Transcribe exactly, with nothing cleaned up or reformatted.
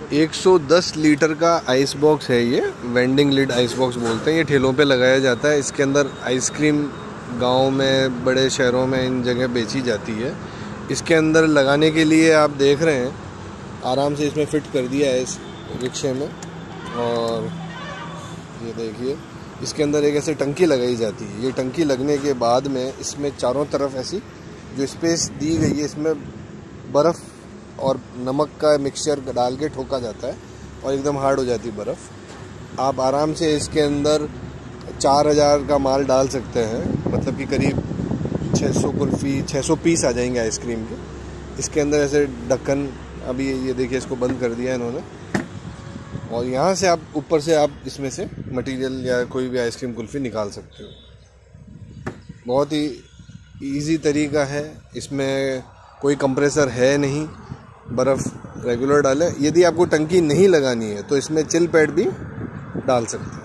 एक सौ दस लीटर का आइस बॉक्स है ये, वेंडिंग लिड आइस बॉक्स बोलते हैं। ये ठेलों पे लगाया जाता है। इसके अंदर आइसक्रीम गांव में, बड़े शहरों में इन जगह बेची जाती है। इसके अंदर लगाने के लिए आप देख रहे हैं आराम से इसमें फिट कर दिया है इस रिक्शे में। और ये देखिए इसके अंदर एक ऐसे टंकी लगाई जाती है। ये टंकी लगने के बाद में इसमें चारों तरफ ऐसी जो स्पेस दी गई है, इसमें बर्फ़ और नमक का मिक्सचर डाल के ठोका जाता है और एकदम हार्ड हो जाती है बर्फ़। आप आराम से इसके अंदर चार हज़ार का माल डाल सकते हैं, मतलब कि करीब छः सौ कुल्फ़ी छः सौ पीस आ जाएंगे आइसक्रीम के। इसके अंदर ऐसे ढक्कन, अभी ये देखिए इसको बंद कर दिया है इन्होंने, और यहाँ से आप ऊपर से आप इसमें से मटेरियल या कोई भी आइसक्रीम कुल्फ़ी निकाल सकते हो। बहुत ही इजी तरीका है। इसमें कोई कंप्रेसर है नहीं, बर्फ़ रेगुलर डालें। यदि आपको टंकी नहीं लगानी है तो इसमें चिल पैड भी डाल सकते हैं।